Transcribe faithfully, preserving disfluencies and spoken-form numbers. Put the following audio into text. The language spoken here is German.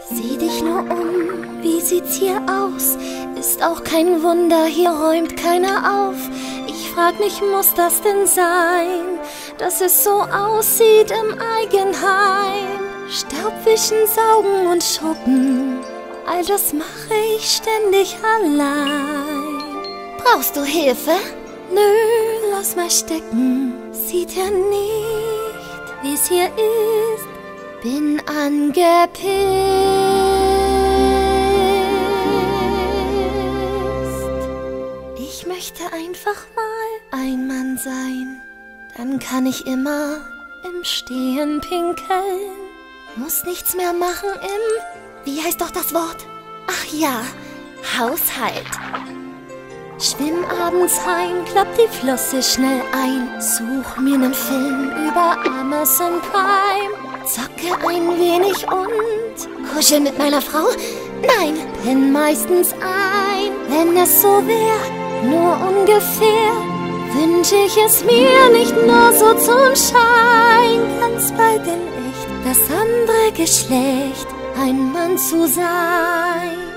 Sieh dich nur um, wie sieht's hier aus? Ist auch kein Wunder, hier räumt keiner auf. Ich frag mich, muss das denn sein, dass es so aussieht im Eigenheim? Staubwischen, saugen und schrubben, all das mache ich ständig allein. Brauchst du Hilfe? Nö, lass mal stecken. Sieht er nicht, wie's hier ist? Bin angepisst. Ich möchte einfach mal ein Mann sein. Dann kann ich immer im Stehen pinkeln. Muss nichts mehr machen im... Wie heißt doch das Wort? Ach ja, Haushalt. Schwimm abends heim, klapp die Flosse schnell ein. Such mir nen Film über Amazon Prime. Zocke ein wenig und kuschel mit meiner Frau? Nein, penn meistens ein. Wenn es so wär, nur ungefähr, wünsch ich es mir nicht nur so zum Schein. Ganz bald in echt das andere Geschlecht, ein Mann zu sein.